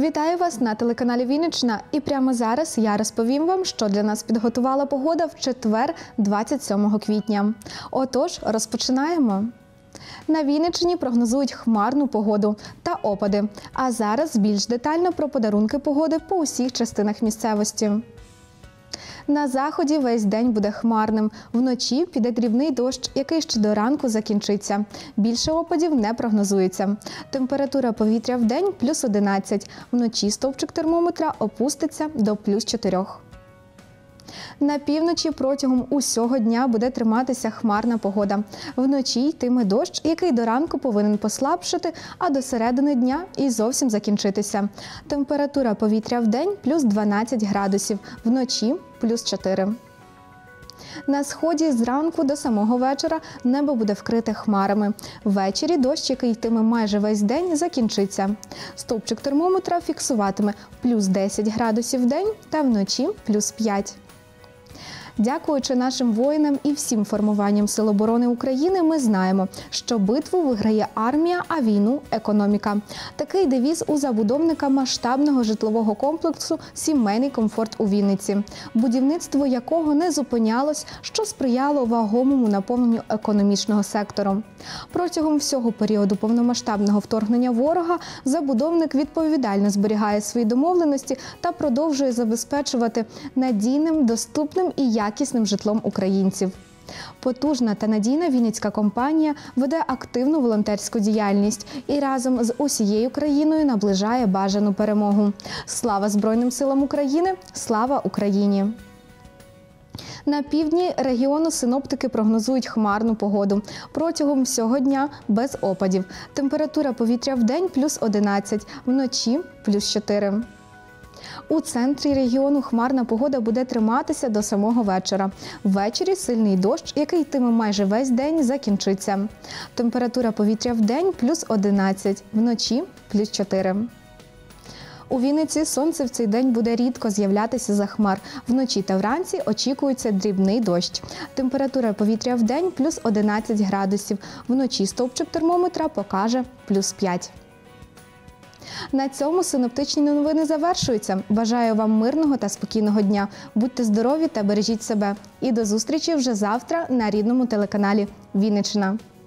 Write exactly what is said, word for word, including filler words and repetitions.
Вітаю вас на телеканалі Вінниччина. І прямо зараз я розповім вам, що для нас підготувала погода в четвер, двадцять сьомого квітня. Отож, розпочинаємо. На Вінниччині прогнозують хмарну погоду та опади. А зараз більш детально про подарунки погоди по усіх частинах місцевості. На заході весь день буде хмарним. Вночі піде дрібний дощ, який ще до ранку закінчиться. Більше опадів не прогнозується. Температура повітря в день – плюс одинадцять. Вночі стовпчик термометра опуститься до плюс чотирьох. На півночі протягом усього дня буде триматися хмарна погода. Вночі йтиме дощ, який до ранку повинен послабшати, а до середини дня і зовсім закінчитися. Температура повітря в день – плюс дванадцять градусів, вночі – плюс чотири. На сході зранку до самого вечора небо буде вкрите хмарами. Ввечері дощ, який йтиме майже весь день, закінчиться. Стовпчик термометра фіксуватиме плюс десять градусів в день та вночі – плюс п'ять. Дякуючи нашим воїнам і всім формуванням Сил оборони України, ми знаємо, що битву виграє армія, а війну – економіка. Такий девіз у забудовника масштабного житлового комплексу «Сімейний комфорт» у Вінниці, будівництво якого не зупинялось, що сприяло вагомому наповненню економічного сектору. Протягом всього періоду повномасштабного вторгнення ворога забудовник відповідально зберігає свої домовленості та продовжує забезпечувати надійним, доступним і якісним якісним житлом українців. Потужна та надійна вінницька компанія веде активну волонтерську діяльність і разом з усією країною наближає бажану перемогу. Слава Збройним силам України! Слава Україні! На півдні регіону синоптики прогнозують хмарну погоду. Протягом всього дня без опадів. Температура повітря в день – плюс одинадцять, вночі – плюс чотири. У центрі регіону хмарна погода буде триматися до самого вечора. Ввечері сильний дощ, який йтиме майже весь день, закінчиться. Температура повітря в день – плюс одинадцять, вночі – плюс чотири. У Вінниці сонце в цей день буде рідко з'являтися за хмар. Вночі та вранці очікується дрібний дощ. Температура повітря в день – плюс одинадцять градусів, вночі стовпчик термометра покаже плюс п'ять. На цьому синоптичні новини завершуються. Бажаю вам мирного та спокійного дня. Будьте здорові та бережіть себе. І до зустрічі вже завтра на рідному телеканалі Вінниччина.